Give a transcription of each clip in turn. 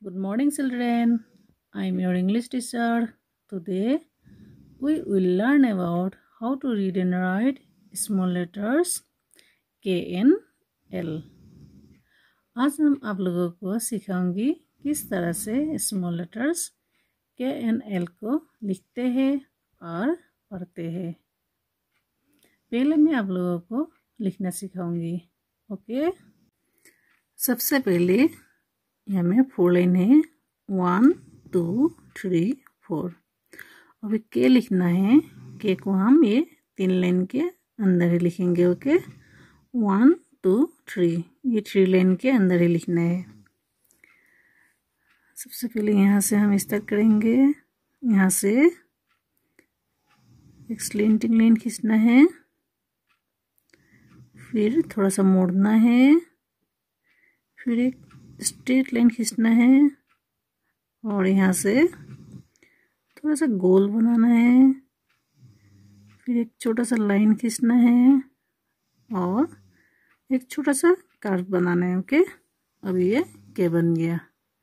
Good morning, children. I am your English teacher. Today, we will learn about how to read and write small letters K N L. आज हम आप लोगों को सिखाऊंगी किस तरह से small letters K N L को लिखते हैं और पढ़ते हैं। पहले मैं आप लोगों को लिखना सिखाऊंगी। ओके, सबसे पहले यहाँ में 4 लाइन है, 1 2 3 4। अभी के लिखना है, के को हम ये 3 लाइन के अंदर ही लिखेंगे। ओके, 1 2 3, ये 3 लाइन के अंदर ही लिखना है। सबसे पहले यहाँ से हम स्टार्ट करेंगे। यहाँ से एक स्लेंटिंग लाइन खींचना है, फिर थोड़ा सा मोड़ना है, फिर एक स्ट्रेट लाइन खींचना है और यहाँ से थोड़ा सा गोल बनाना है, फिर एक छोटा सा लाइन खींचना है और एक छोटा सा कर्व बनाना है। ओके, अभी ये के बन गया।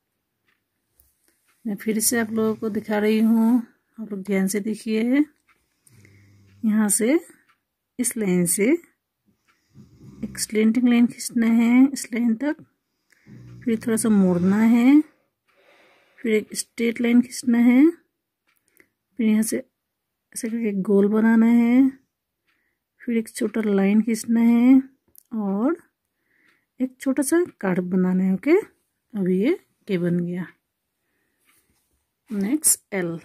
मैं फिर से आप लोगों को दिखा रही हूँ, आप लोग ध्यान से देखिए। यहाँ से इस लाइन से एक स्लेंटिंग लाइन खींचना है इस लाइन तक, फिर थोड़ा सा मोड़ना है, फिर एक स्ट्रेट लाइन खींचना है, फिर यहाँ से ऐसे करके एक गोल बनाना है, फिर एक छोटा लाइन खींचना है और एक छोटा सा कर्व बनाना है। ओके, अभी ये के बन गया। Next L.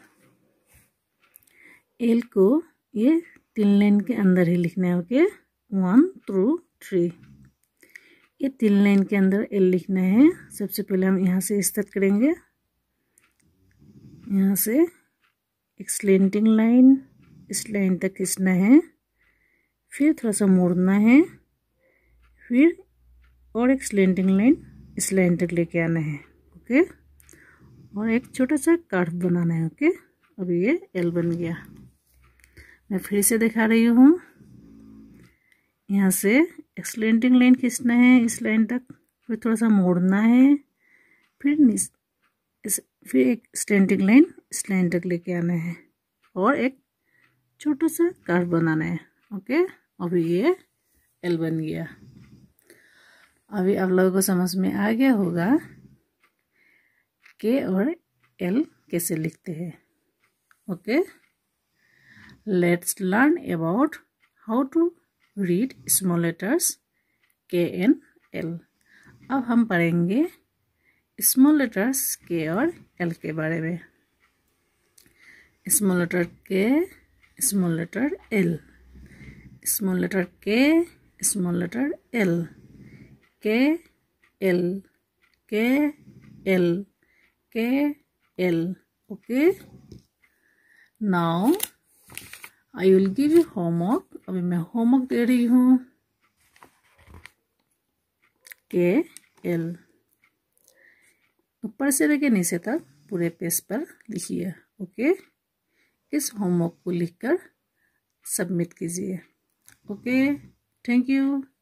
एल को ये 3 लाइन के अंदर ही लिखना है। ओके, 1 2 3, ये 3 लाइन के अंदर एल लिखना है। सबसे पहले हम यहाँ से स्टार्ट करेंगे। यहाँ से एक स्लेंटिंग लाइन इस लाइन तक खींचना है, फिर थोड़ा सा मोड़ना है, फिर और एक स्लेंटिंग लाइन इस लाइन तक लेके आना है। ओके, और एक छोटा सा कर्व बनाना है। ओके, अभी ये एल बन गया। मैं फिर से दिखा रही हूँ। यहाँ से एक स्लेंटिंग लाइन खींचना है इस लाइन तक, फिर थोड़ा सा मोड़ना है, फिर एक स्लेंटिंग लाइन इस लाइन तक लेके आना है और एक छोटा सा कर्व बनाना है। ओके, अभी ये एल बन गया। अभी आप लोगों को समझ में आ गया होगा के और एल कैसे लिखते हैं। Okay, let's learn about how to read small letters K N L. अब हम पढ़ेंगे स्मॉल लेटर्स के और एल के बारे में। Small letter K, small letter L, small letter K, small letter L, K L, K L, K L. Okay, now I will give you homework. अभी मैं होमवर्क दे रही हूँ। के एल ऊपर से लेके नीचे तक पूरे पेज पर लिखिए। ओके, इस होमवर्क को लिखकर सबमिट कीजिए। Okay, thank you.